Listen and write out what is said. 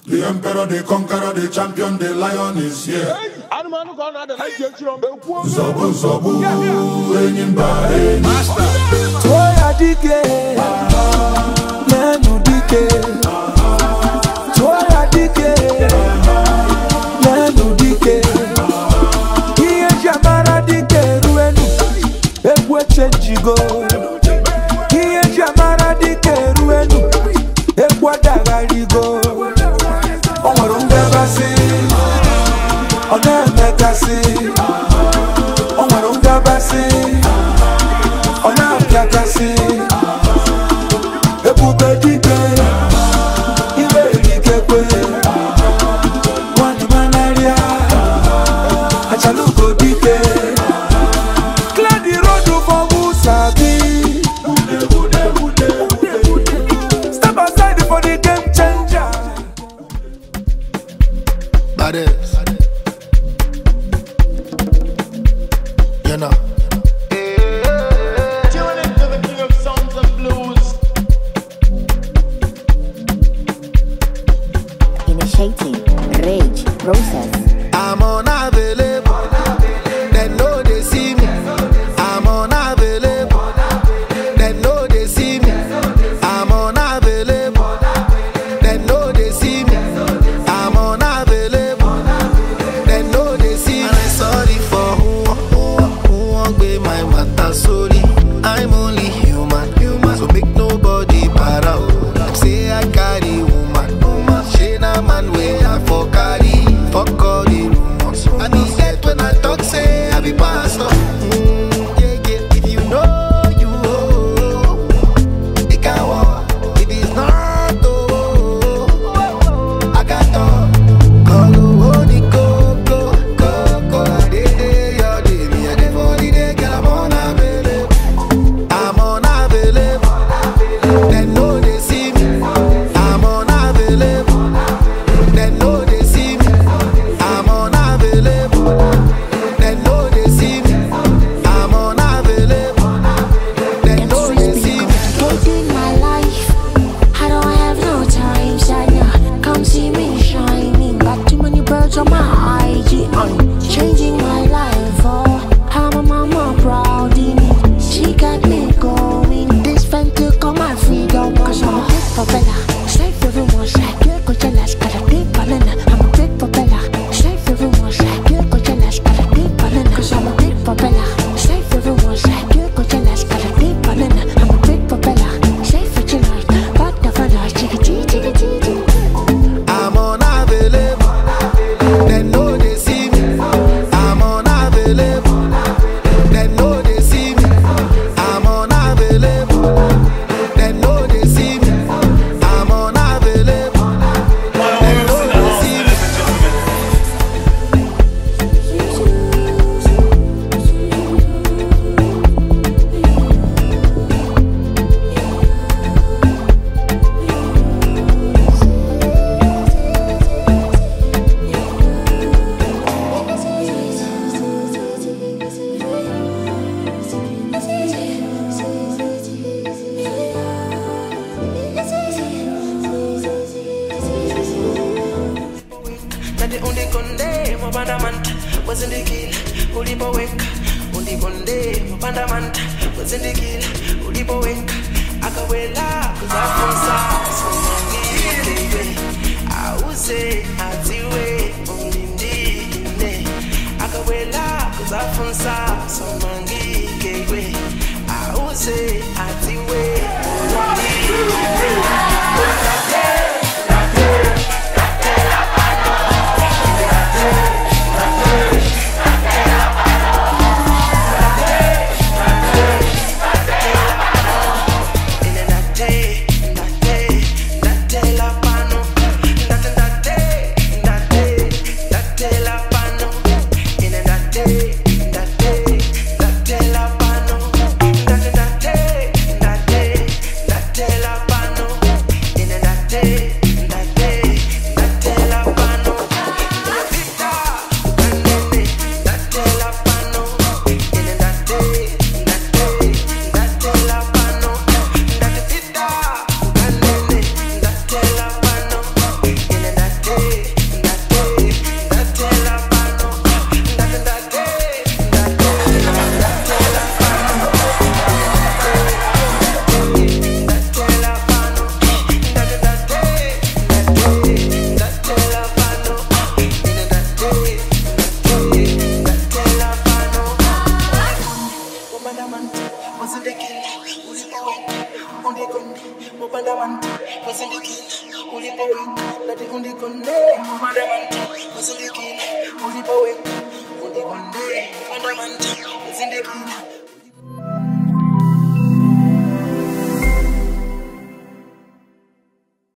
The emperor, the conqueror, the champion, the lion is here. Zobu, zobu, enyimba, master. Toya dike, nenu dike. Toya dike, nenu dike. Iye jamara dike ruenu, ekwe chenjigo. Iye jamara dike ruenu, ekwe dagarigo. Onwarunga basi, onemekasi. Onwarunga basi, onapiakasi. Ebube dike, iwe dikekwe. Wani manaria, achaluko dike. Clear the road for Musabi. Step aside for the game changer. Badass. You know. Tune into the king of sounds and blues. Initiating rage process. I'm unavailable. They know they see me. I'm unavailable. They know they see me. I'm unavailable. They know they see me. I'm unavailable. They know they see me. And I'm sorry for who won't be my matter. Sorry, I'm only human. So make nobody para. Them say I carry woman. She na man way I for carry. Fuck all the rumors. I mean that when I talk say I be pastor. Yeah, yeah. If you know you owe, it can walk. If it's not oh, I got talk. Go, I did your day. Me I did for the day. Girl, I'm unavailable. I'm unavailable. They know they see me. I'm unavailable. They know they see me. I'm unavailable. They know they see me. I'm unavailable. They know they see me. Complicating my life. I don't have no time, Shania. Come see me shining. Got too many birds on my IG. I'm changing my life. Oh, I'm a mama proud in it. She got me going. This fan took all my freedom. Cause I'm a big propeller. Safe everyone, like good, go jealous. Got a big banana. I'm a big propeller. Safe everyone, like good, go jealous. Got a big banana. Cause I'm a big propeller. Safe everyone, like good, go jealous. Got a big banana. I'm a big propeller. Safe for tonight. Back the fella. Chicka chee, chicka chee, chicka. I'm unavailable. They know they see me. I'm unavailable. They know they see me. I'm unavailable. They know they see me. I'm unavailable. They know they see me. Nade undi konde mabanda manta wasn't kill ulipo weka undi konde mabanda manta wasn't kill ulipo weka akawela kuzafunza sonangile auze atiwe ulindine akawela kuzafunza sonangile auze atiwe ulindine mubandamanta wazindikila ulipoweka ngati undikonde mubandamanta wazindikila ulipoweka undikonde mubandamanta wazindikila